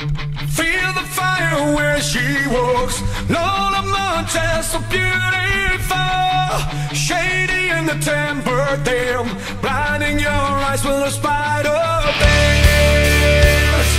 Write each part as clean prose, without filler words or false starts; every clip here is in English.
Feel the fire where she walks. Lola Montez, so beautiful. Shady in the temper, damn. Blinding your eyes with a spider dance.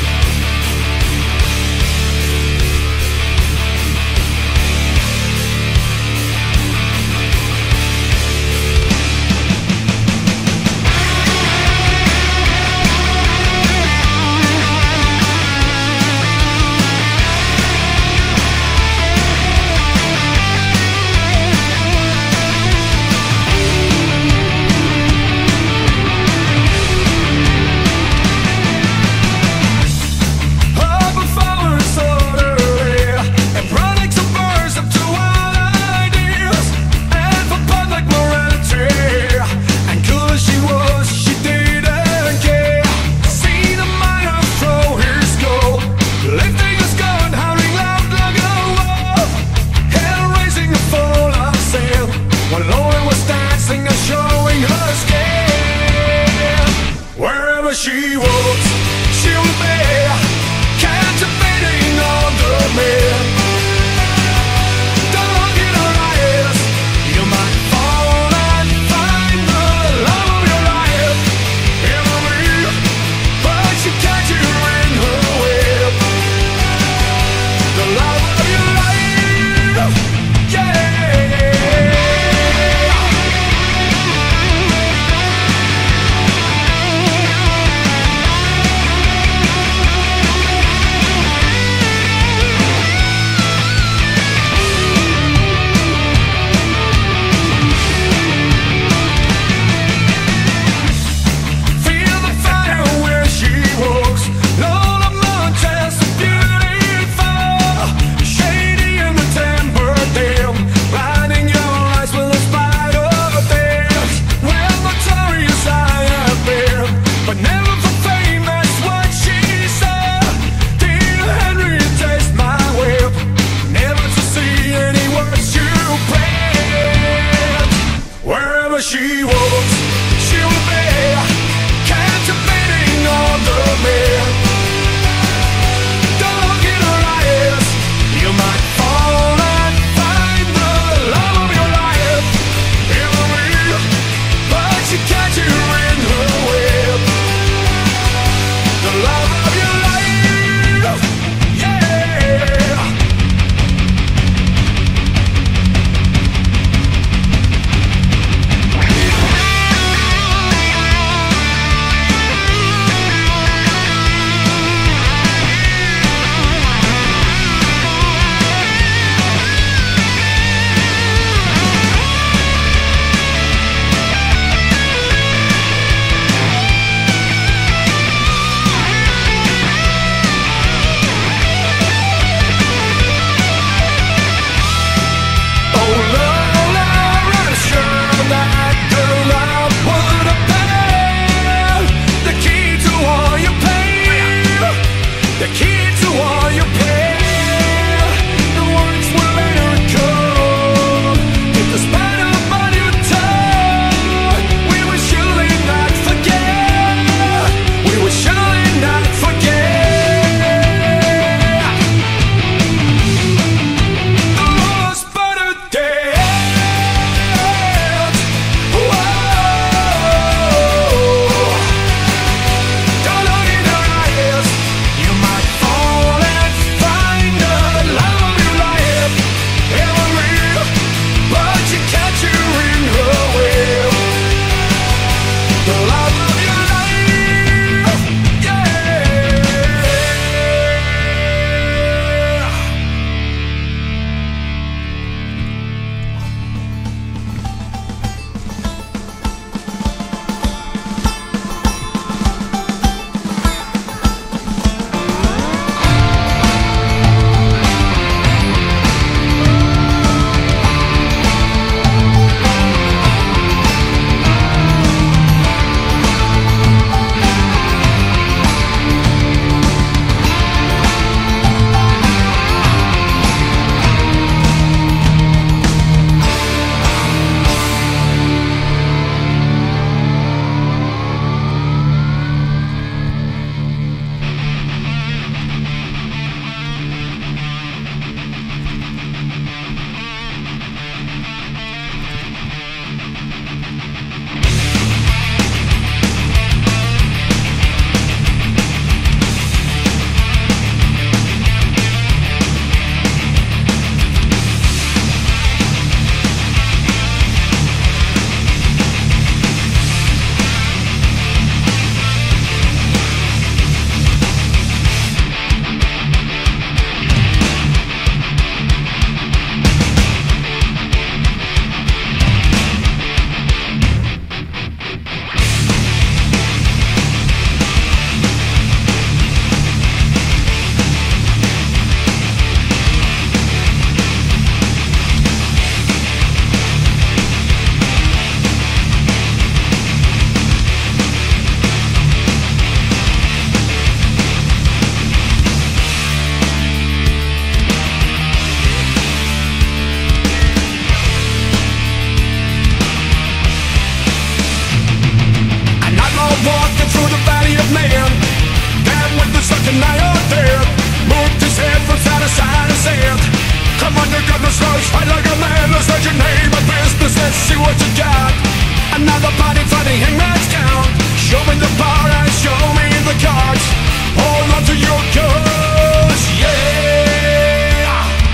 sand. Come on, you got the slugs, fight like a man. Let's let your name and business, let's see what you got. Another body fighting hangman's count. Show me the power and show me the cards. Hold on to your guns, yeah.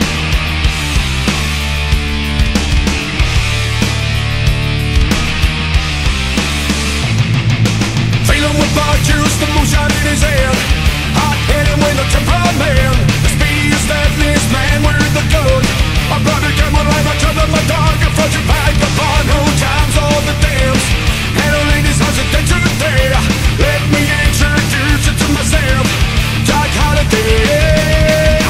Feeling with bar juice, the moonshine in his hand. Hot hitting with a temperament. The speediest, deadliest man with the gun. A brother came alive, I turned on my dog. A fortune back upon who times all the dams. Handling these house and day to day. Let me introduce you to myself. Jack Holiday.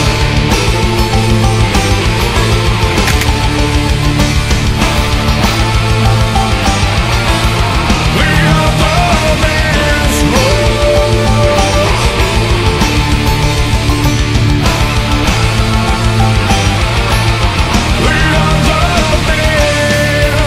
We are the man's road. We are the man.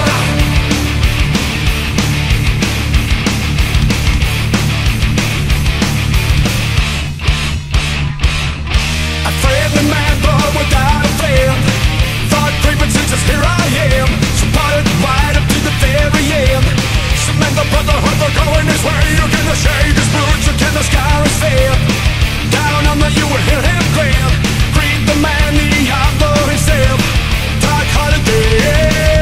A friendly man, but without a friend. Thought grievances, here I am. Supported right up to the very end. Cement the brotherhood, they're going this way. You can shade his boots, you can scar his fan. Down on the you will hear him grin. Greet the man, the outlaw himself. Dark Holiday.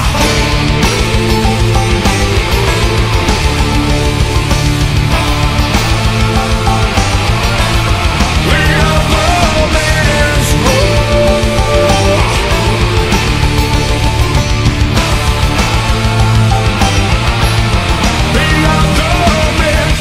We are the man's road. We are the man.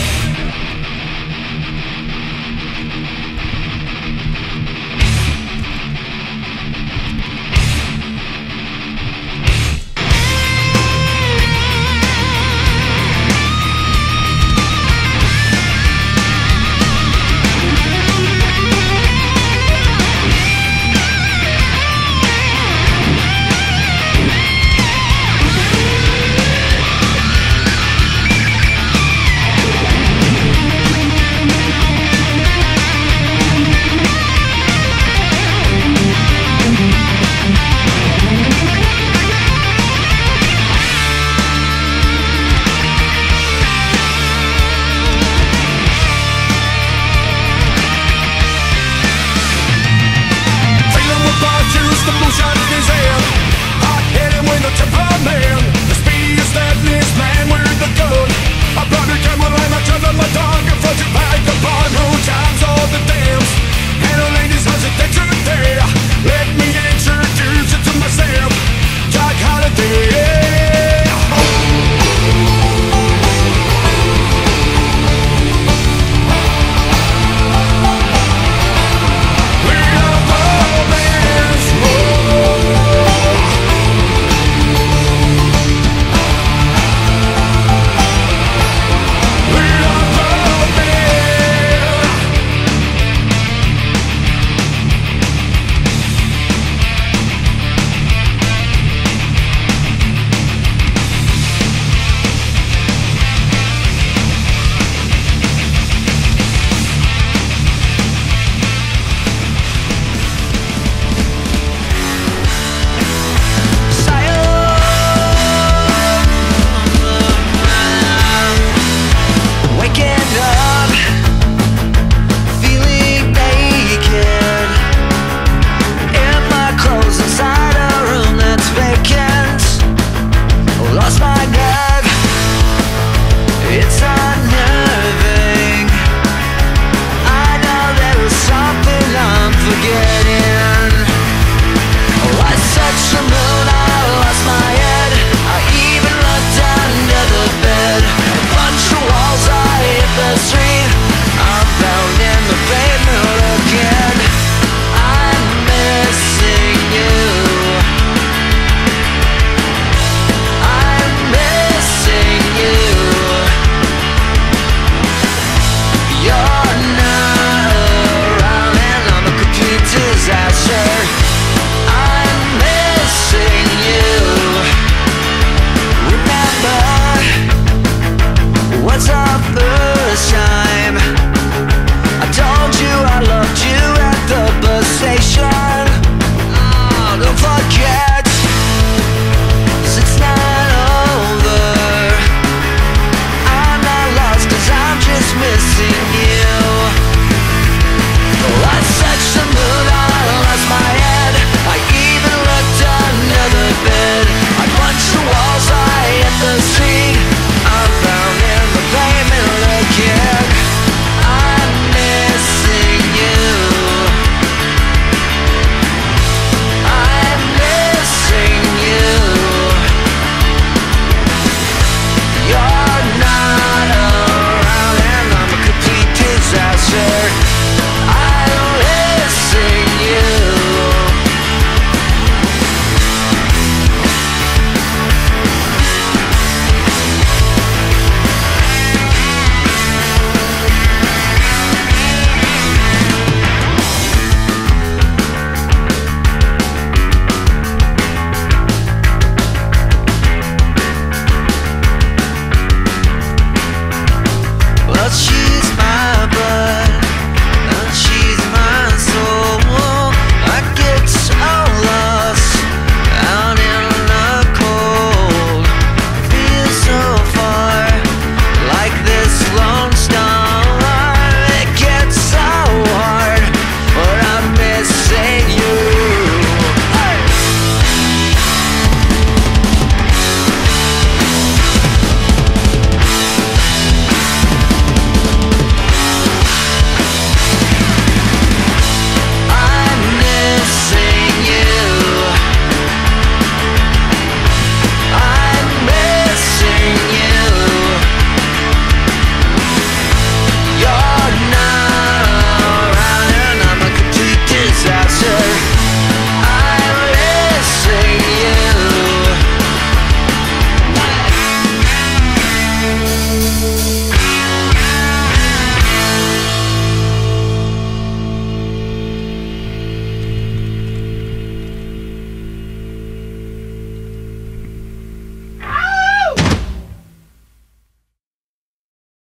Feeling with bar juice, the moonshine